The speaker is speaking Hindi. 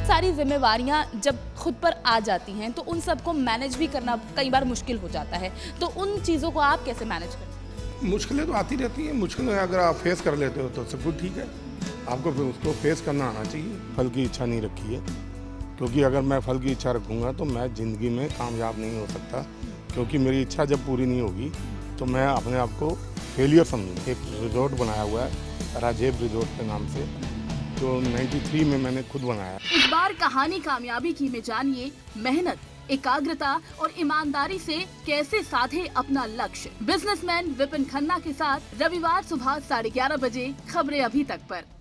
सारी जिम्मेवारियां जब खुद पर आ जाती हैं तो उन सबको मैनेज भी करना कई बार मुश्किल हो जाता है, तो उन चीज़ों को आप कैसे मैनेज करते हैं? मुश्किलें तो आती रहती हैं। मुश्किलें अगर आप फेस कर लेते हो तो सब कुछ ठीक है। आपको फिर उसको फेस करना आना चाहिए। फल की इच्छा नहीं रखी है, क्योंकि अगर मैं फल की इच्छा रखूँगा तो मैं ज़िंदगी में कामयाब नहीं हो सकता, क्योंकि मेरी इच्छा जब पूरी नहीं होगी तो मैं अपने आप को फेलियर समझूँ। एक रिजॉर्ट बनाया हुआ है राजेब रिजॉर्ट के नाम से, जो 93 में मैंने खुद बनाया। इस बार कहानी कामयाबी की में जानिए मेहनत, एकाग्रता और ईमानदारी से कैसे साधे अपना लक्ष्य। बिजनेसमैन विपिन खन्ना के साथ रविवार सुबह 11:30 बजे खबरें अभी तक पर।